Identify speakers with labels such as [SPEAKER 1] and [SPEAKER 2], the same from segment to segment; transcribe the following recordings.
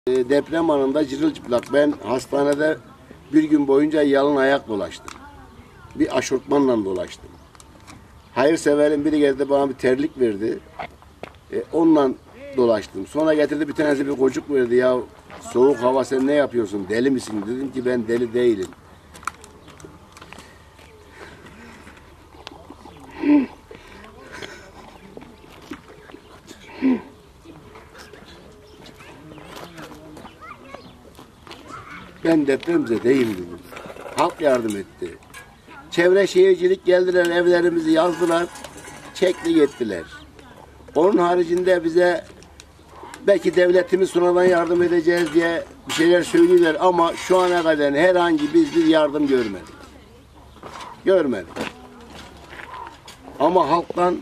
[SPEAKER 1] Deprem anında cırılçıplak. Ben hastanede bir gün boyunca yalın ayak dolaştım. Bir aşortmanla dolaştım. Hayırseverin biri geldi bana bir terlik verdi. Onunla dolaştım. Sonra getirdi bir tanesi bir kocuk verdi. Ya soğuk hava sen ne yapıyorsun? Deli misin? Dedim ki ben deli değilim. Ben depremzedeyim dedim. Halk yardım etti. Çevre şehircilik geldiler, evlerimizi yazdılar, çekti gittiler. Onun haricinde bize belki devletimiz sonradan yardım edeceğiz diye bir şeyler söylüyorlar ama şu ana kadar herhangi biz bir yardım görmedik. Görmedik. Ama halktan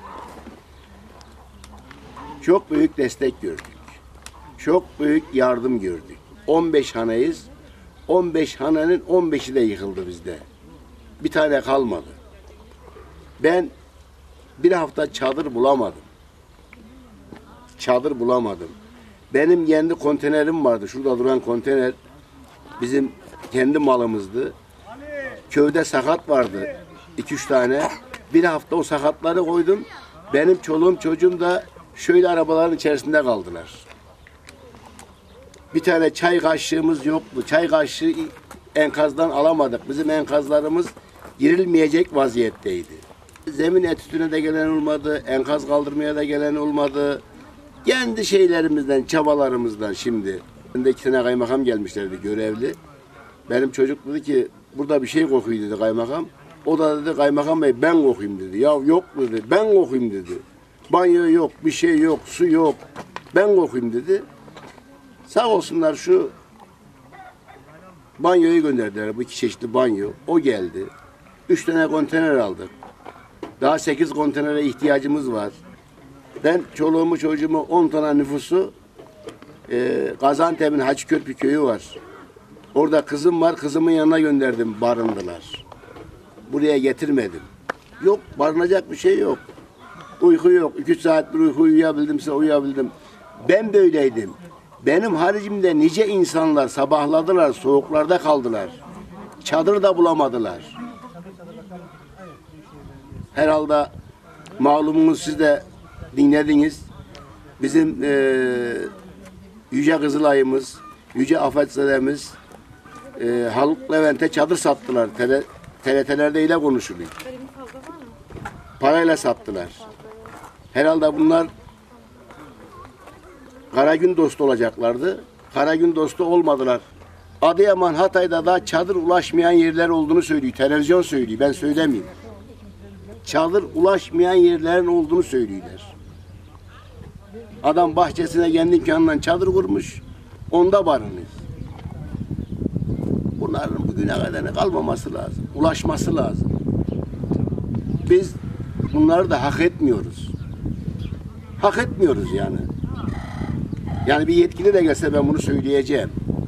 [SPEAKER 1] çok büyük destek gördük. Çok büyük yardım gördük. 15 haneyiz. 15 hanenin 15'i de yıkıldı bizde. Bir tane kalmadı. Ben bir hafta çadır bulamadım. Çadır bulamadım. Benim kendi konteynerim vardı. Şurada duran konteyner bizim kendi malımızdı. Köyde sakat vardı. 2-3 tane. Bir hafta o sakatları koydum. Benim çoluğum çocuğum da şöyle arabaların içerisinde kaldılar. Bir tane çay kaşığımız yoktu. Çay kaşığı enkazdan alamadık. Bizim enkazlarımız girilmeyecek vaziyetteydi. Zemin etütüne de gelen olmadı. Enkaz kaldırmaya da gelen olmadı. Kendi şeylerimizden, çabalarımızdan şimdi. Ben de 2 tane kaymakam gelmişlerdi görevli. Benim çocuk dedi ki burada bir şey kokuyor dedi kaymakam. O da dedi kaymakam bey ben kokuyum dedi. Ya yok dedi ben kokuyum dedi. Banyo yok, bir şey yok, su yok. Ben kokuyum dedi. Sağ olsunlar şu banyoyu gönderdiler. Bu 2 çeşitli banyo. O geldi. 3 tane konteyner aldık. Daha 8 konteynere ihtiyacımız var. Ben çoluğumu çocuğumu 10 tane nüfusu Gaziantep'in Hacıköprü köyü var. Orada kızım var. Kızımın yanına gönderdim. Barındılar. Buraya getirmedim. Yok. Barınacak bir şey yok. Uyku yok. 2 saat bir uyku uyuyabildimse uyuyabildim. Ben böyleydim. Benim haricimde nice insanlar sabahladılar, soğuklarda kaldılar. Çadır da bulamadılar. Herhalde malumunuz siz de dinlediniz. Bizim Yüce Kızılay'ımız, Yüce Afetzede'miz Haluk Levent'e çadır sattılar. TRT'lerde ile konuşuluyor. Parayla sattılar. Herhalde bunlar Karagün dostu olacaklardı. Karagün dostu olmadılar. Adıyaman, Hatay'da da çadır ulaşmayan yerler olduğunu söylüyor. Televizyon söylüyor. Ben söylemeyeyim. Çadır ulaşmayan yerlerin olduğunu söylüyorlar. Adam bahçesine kendi imkanından çadır kurmuş. Onda barınıyor. Bunların bugüne kadar kalmaması lazım. Ulaşması lazım. Biz bunları da hak etmiyoruz. Hak etmiyoruz yani. Yani bir yetkili de gelse ben bunu söyleyeceğim.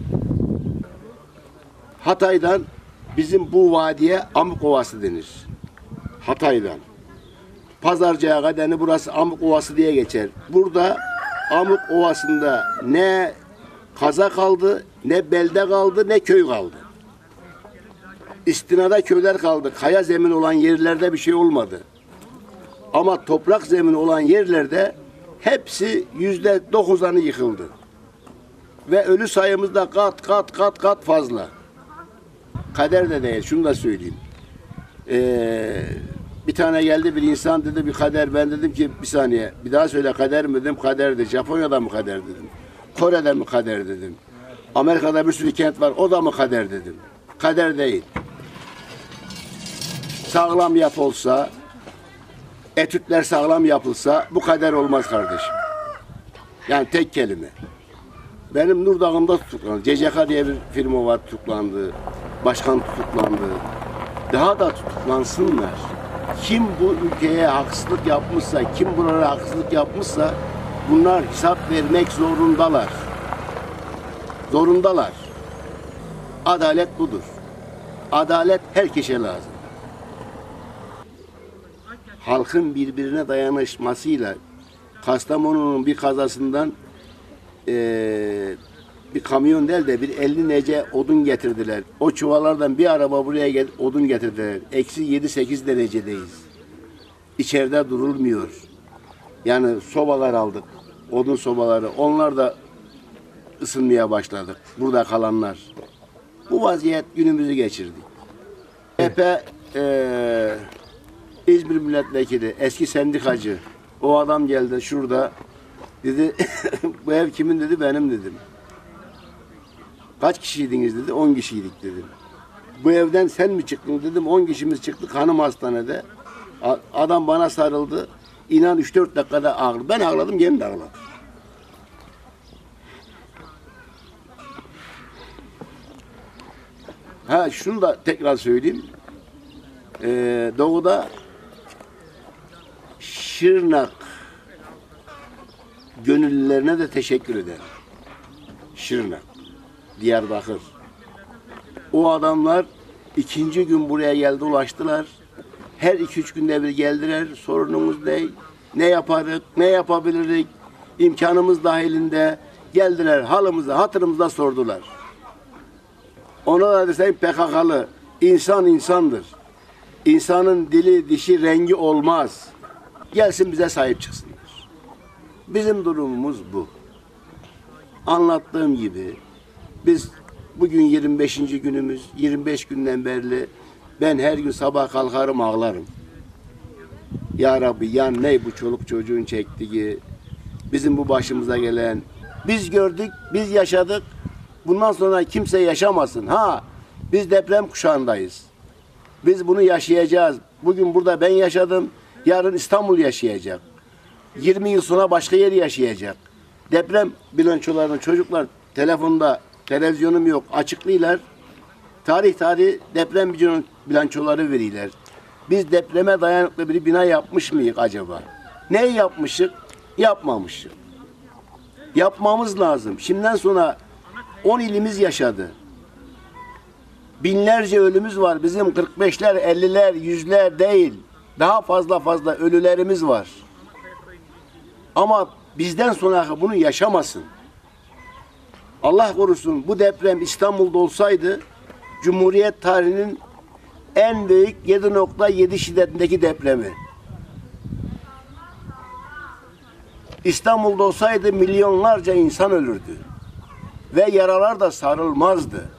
[SPEAKER 1] Hatay'dan bizim bu vadiye Amuk Ovası denir. Hatay'dan. Pazarcığa kadarını burası Amuk Ovası diye geçer. Burada Amuk Ovası'nda ne kaza kaldı, ne belde kaldı, ne köy kaldı. İstinada köyler kaldı. Kaya zemin olan yerlerde bir şey olmadı. Ama toprak zemin olan yerlerde hepsi %9'anı yıkıldı. Ve ölü sayımız da kat fazla. Kader de değil, şunu da söyleyeyim. Bir tane geldi bir insan dedi bir kader. Ben dedim ki bir saniye bir daha söyle kader mi dedim. Kaderdi. Japonya'da mı kader dedim. Kore'de mi kader dedim. Amerika'da bir sürü kent var o da mı kader dedim. Kader değil. Sağlam yapı olsa, etütler sağlam yapılsa bu kader olmaz kardeşim. Yani tek kelime. Benim Nur Dağı'nda tutuklandı. CCK diye bir firma var tutuklandı. Başkan tutuklandı. Daha da tutuklansınlar. Kim bu ülkeye haksızlık yapmışsa, kim buralara haksızlık yapmışsa bunlar hesap vermek zorundalar. Zorundalar. Adalet budur. Adalet herkese lazım. Halkın birbirine dayanışmasıyla Kastamonu'nun bir kazasından bir kamyon değil de bir 50 nece odun getirdiler. O çuvallardan bir araba buraya gelip odun getirdiler. Eksi 7-8 derecedeyiz. İçeride durulmuyor. Yani sobalar aldık. Odun sobaları. Onlar da ısınmaya başladık. Burada kalanlar. Bu vaziyet günümüzü geçirdik. CHP İzmir milletvekili, eski sendikacı. O adam geldi şurada. Dedi bu ev kimin dedi, benim dedim. Kaç kişiydiniz dedi, 10 kişiydik dedim. Bu evden sen mi çıktın dedim, 10 kişimiz çıktık, hanım hastanede. Adam bana sarıldı. İnan 3-4 dakikada ağladı. Ben ağladım, kendi de ağladı. Ha şunu da tekrar söyleyeyim. Doğuda Şırnak gönüllülerine de teşekkür ederim. Şırnak, Diyarbakır. O adamlar ikinci gün buraya geldi, ulaştılar. Her 2-3 günde bir geldiler. Sorunumuz ne? Ne yaparız? Ne yapabiliriz? İmkanımız dahilinde geldiler. Halımızda, hatırımızda sordular. Ona da desem PKK'lı. İnsan insandır. İnsanın dili, dişi, rengi olmaz. Gelsin bize sahip çıksınlar. Bizim durumumuz bu. Anlattığım gibi biz bugün 25. günümüz, 25 günden beri ben her gün sabah kalkarım ağlarım. Ya Rabbi ya ne bu çoluk çocuğun çektiği, bizim bu başımıza gelen, biz gördük, biz yaşadık, bundan sonra kimse yaşamasın. Ha, biz deprem kuşağındayız. Biz bunu yaşayacağız. Bugün burada ben yaşadım, yarın İstanbul yaşayacak. 20 yıl sonra başka yer yaşayacak. Deprem bilançolarını çocuklar telefonda, televizyonum yok, açıklıyorlar. Tarih deprem bilançoları veriyorlar. Biz depreme dayanıklı bir bina yapmış mıyız acaba? Ne yapmışık? Yapmamışık. Yapmamız lazım. Şimdiden sonra 10 ilimiz yaşadı. Binlerce ölümüz var. Bizim 45'ler, 50'ler, 100'ler değil. Daha fazla ölülerimiz var. Ama bizden sonra bunu yaşamasın. Allah korusun bu deprem İstanbul'da olsaydı Cumhuriyet tarihinin en büyük 7.7 şiddetindeki depremi. İstanbul'da olsaydı milyonlarca insan ölürdü. Ve yaralar da sarılmazdı.